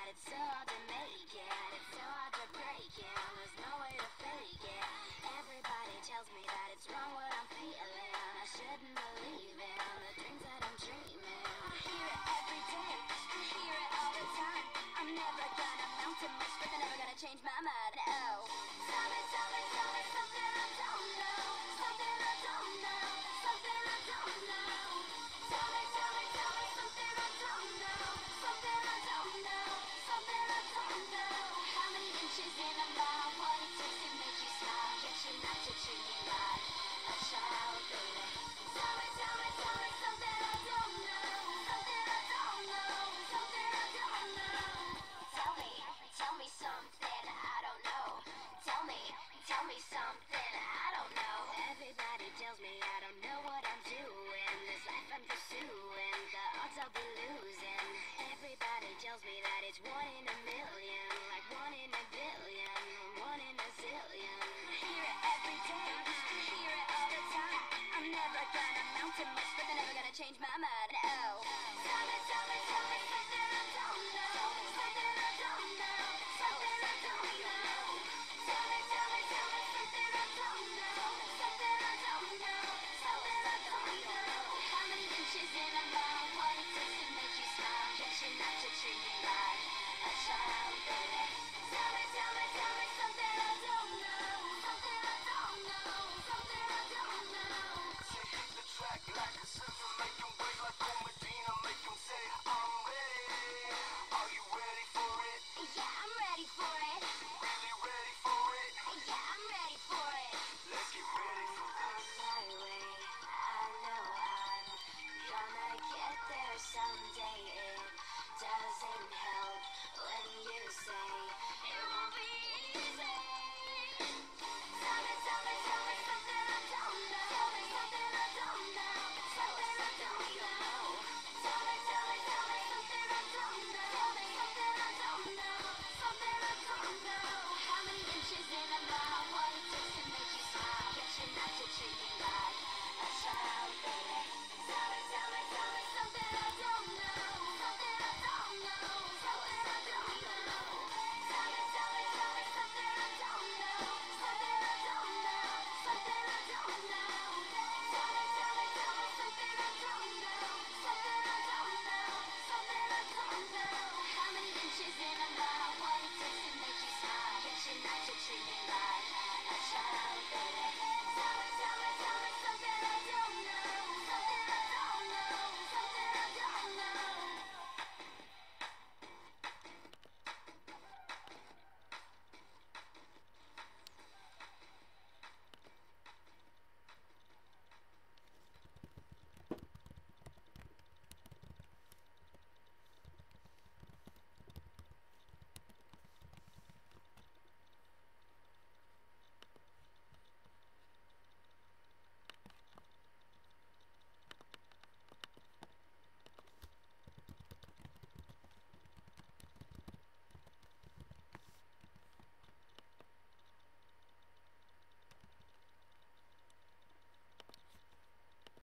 that it's so hard to make it. It's so hard to break it. There's no way to fake it. Everybody tells me that it's wrong what I'm feeling. I shouldn't believe in the dreams that I'm dreaming. I hear it every day. I hear it all the time. I'm never gonna amount to much, but they're never gonna change my mind. Oh, tell me something I don't know. Something I don't know. Something I don't know. Tell me something I don't know. Something I don't know. Something I don't know. How many inches in a mile? What it takes to make you smile? Get you not to treat me like a child, baby. Tell me something I don't know. Something I don't know. Something I don't know. Tell me something I don't know. Tell me something I don't know. Everybody tells me I don't know what I'm doing. This life I'm pursuing, the odds I'll be losing. Everybody tells me that it's 1 in a million, like 1 in a billion, 1 in a zillion. I hear it every day, I hear it all the time. I'm never gonna amount to much, but they're never gonna change my mind. Oh, tell me something I don't know. Something I don't know. Something I don't know. Tell me something I don't know. Something I don't know. Something I don't know. How many inches in a mile? What it takes to make you smile? Get you not to treat me like a child, baby. Tell me something I don't know. Something I don't know. Something I don't know. She hit the track like a surfer, make 'em wait like Paul Medina, make 'em say, I'm ready. Are you ready for it? Yeah, I'm ready for it. Really ready for it? Yeah, I'm ready for it. Let's get ready for On my way, I know I'm gonna get there someday. It doesn't help